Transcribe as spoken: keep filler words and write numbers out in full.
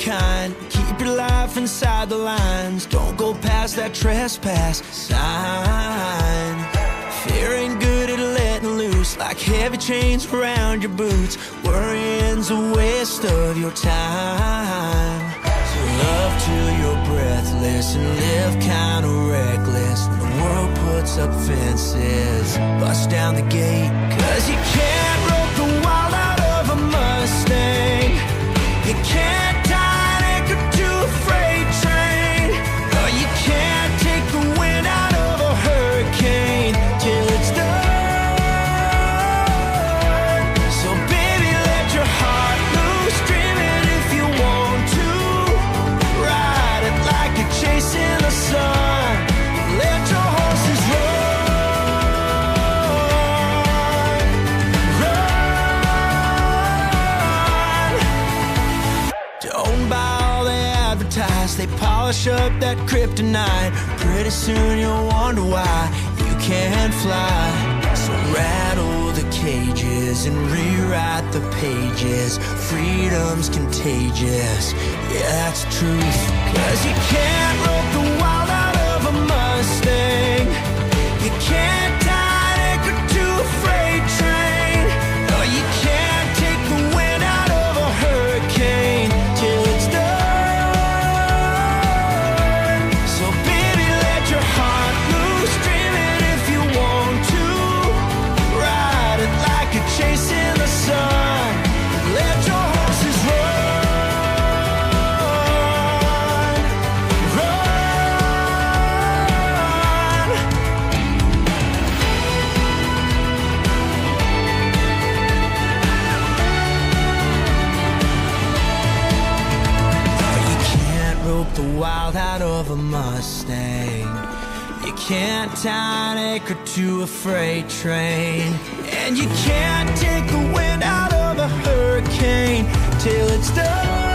kind. Keep your life inside the lines. Don't go past that trespass sign. Fear ain't good at letting loose, like heavy chains around your boots. Worrying's a waste of your time. So love till you're breathless and live kinda reckless. When the world puts up fences, bust down the gate. Cause you can't rope the wild out of a Mustang. You can't tie an anchor to a freight train. No, you can't take the wind out of a hurricane till it's done. So baby, let your heart loose, dream it if you want to. Ride it like you're chasing the sun. Let your horses run, run. Don't buy all they advertise. They polish up that kryptonite. Pretty soon you'll wonder why you can't fly. So rattle the cages and rewrite the pages. Freedom's contagious, yeah, that's the truth. Cause you can't rope the wild out of a Mustang. You can't tie an anchor to a freight train. No, you can't take the wind out of a hurricane till it's done. So baby, let your heart loose, dream it if you want to. Ride it like you're chasing the sun. Let your horses run, run. You can't rope the wild out of a Mustang. You can't tie an anchor to a freight train. And you can't take the wind out of a hurricane till it's done.